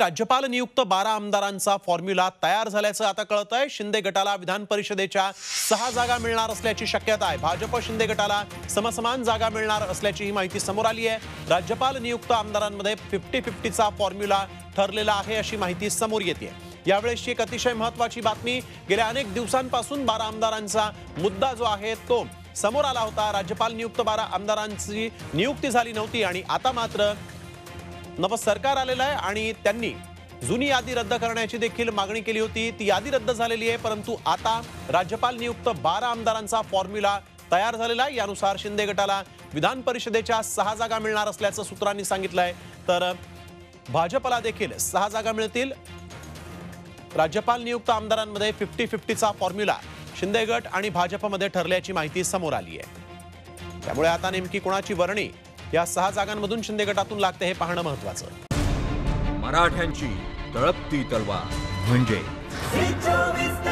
राज्यपाल नियुक्त 12 आमदारांचा फॉर्म्युला तयार झाल्याचं आता कळत आहे। शिंदे गटाला विधान परिषदेच्या 6 जागा मिळणार असल्याची शक्यता आहे। भाजप शिंदे गटाला समसमान जागा मिळणार असल्याची ही माहिती समोर आली आहे। राज्यपाल नियुक्त आमदारांमध्ये 50-50चा फॉर्म्युला ठरलेला आहे अशी माहिती समोर येते। यावेळेसची एक अतिशय महत्त्वाची बातमी, गेल्या अनेक दिवसांपासून 12 आमदारांचा मुद्दा जो आहे तो समोर आला होता। राज्यपाल नियुक्त 12 आमदारांची नियुक्ती झाली नव्हती आणि आता मात्र नव सरकार आलेलं आहे आणि त्यांनी जुनी यादी रद्द करण्याची देखील मागणी केली होती। ती यादी रद्द झालेली आहे, परंतु आता राज्यपाल नियुक्त 12 आमदारांचा फॉर्म्युला तयार झालेला आहे। यानुसार शिंदे गटाला विधान परिषदेच्या 6 जागा मिळणार असल्याचं सूत्रांनी सांगितलंय, तर भाजपला देखील 6 जागा मिळतील। राज्यपाल नियुक्त आमदारांमध्ये 50-50चा फॉर्म्युला शिंदे गट आणि भाजपमध्ये ठरल्याची माहिती समोर आली आहे। त्यामुळे आता नेमकी कोणाची वर्णी या 6 जागांमधून शिंदे गटातून लागते हे पाहणं महत्त्वाचं। मराठ्यांची तळपती तलवार म्हणजे